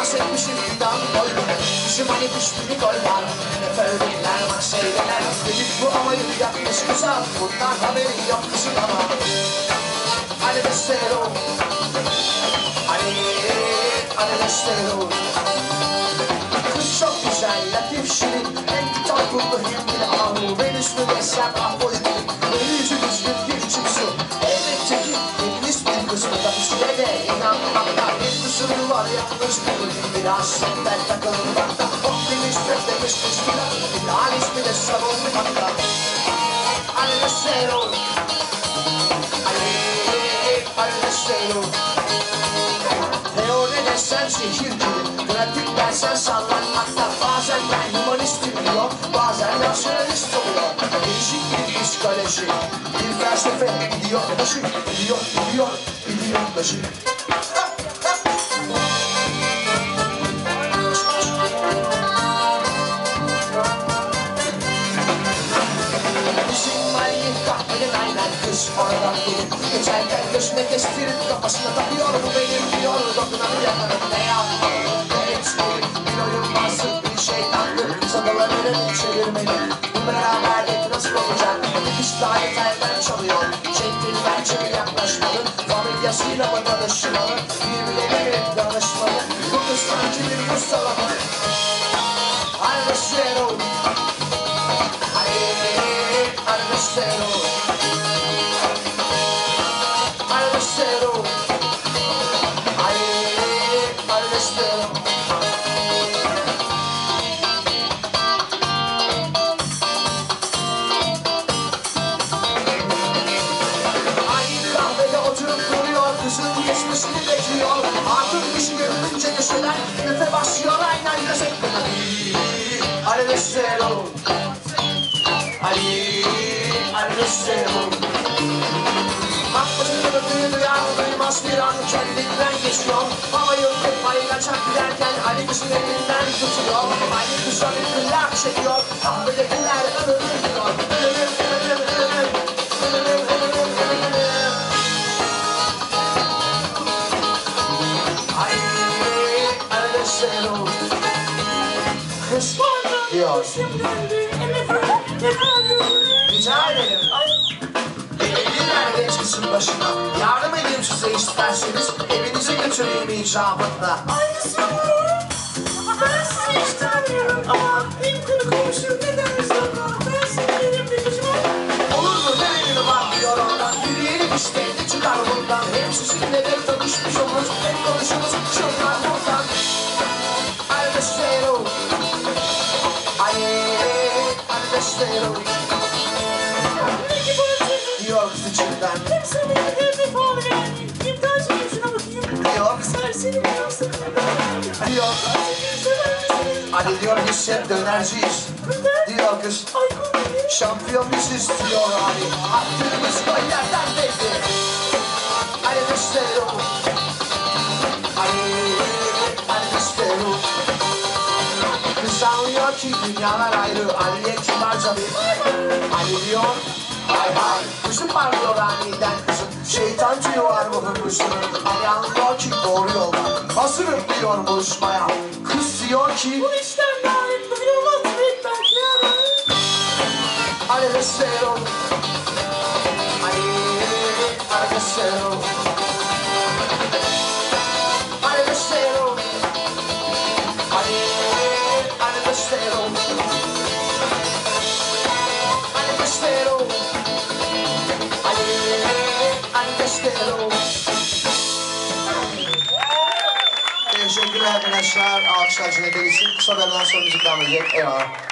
dans etmişim fidan koydum. Bizim hani düştü gol var. Nefördeler var şeyler. Dedik bu amayı yapmış güzel. Bundan haberi yok kızın ama. Hadi destere ol. Hadi destere ol. Kız çok güzel, latif şirin. Hem kitap kurdu hem bile ahu. Ben üstü desem affoledim. Böyle yüzü düzgün bir içim su. Elbette ki hepiniz bir kısmında bu sürede inanmakta bir kusuru var. Yalnız bir bölüm biraz senden takılmakta. Oh demiş beklemiş kuşkila. İdeal ismi de savunmakta. Hadi destere ol. Hadi destere ol. Teori desen şehir gibi, pratik dersen sallanmakta. Bazen ben humanistim diyor, bazen nasyonalist oluyor. Değişik bir psikoloji, bir felsefe ideoloji, ideoloji. Bizim Mali'nin kahvenin aynen kız oradan gelip geçerken gözüne kestirip kafasına takıyor. Bu benim diyor, dokunamayanların ne yapmalı, ne etmeli. Bir oyun varsa bir şeytandır, sadalarını çevirmeli. Bu beraberlik nasıl olacak? Dikiş daha yeterden çalıyor. Centilmence mi yaklaşmalı? Familyasıyla mı danışmalı? Birbirlerine mi danışmalı? Bu kız sanki bir mustalama. Hadi destere ol. Hadi destere ol. Hadi destere ol. Hadi destere ol. Aynı kahvede oturup duruyor, kızın geçmesini bekliyor. Artık işi görününce neşeler, nöfe başlıyor aynen gözetmeden. Hadi destere ol. Hadi destere ol. Bakmasını öpüğü duyar, duymaz bir an kendinden geçiyor. Havayı öpüp paylaşacak giderken Ali kızın elinden tutuyor. Ali kızı bir kıllar çekiyor, kahvedekiler ölür. Hadi destere ol. Kız diyor. Rica ederim. Gelirler genç kızın başına. Yardım edeyim size isterseniz. Evinize götüreyim icabında. Aynısı olur. Ben sizi hiç tanımıyorum ama benim konu komşum ne der sana? Ben seni yerimde geçmem. Olur mu? Nereye var diyor oradan. Yürüyelim işte. Ne çıkar bundan? Hem sizinle de tanışmış oluruz. Hem konuşuruz. Şunlar buradan. Hadi destere ol. Hadi destere ol. Peki bu ötürü. Diyor kız içinden. Hem sana bir de pahalı yani. İmtihancıyım şuna bakayım. Diyor. Serseri bir yoksa. Diyor. Sever misiniz? Hadi diyor biz hep dönerciyiz. Diyor kız. Ay kurbanım. Şampiyon biziz diyor abi. Attığımız gollerden belli. Hadi destere ol. Hadi destere ol. Kız anlıyor ki dünyalar ayrı. Ali'ye kibarca bir Ali diyor. Hay hay. Kızım parlıyor aniden kızım. Şeytan tüyü var bu hırmışlığın. Ali anlıyor ki doğru yolda. Hazırım diyor buluşmaya. Kız diyor ki Bu işten daha iyi böyle olmaz büyük belki ya. hadi destere ol. Hadi destere ol. Hadi destere ol. Hadi destere ol. Hadi destere ol. Hadi destere ol. Teşekkürler arkadaşlar. Alkışlar için. Kısa bir aradan sonra müzik devam edecek. Eyvallah.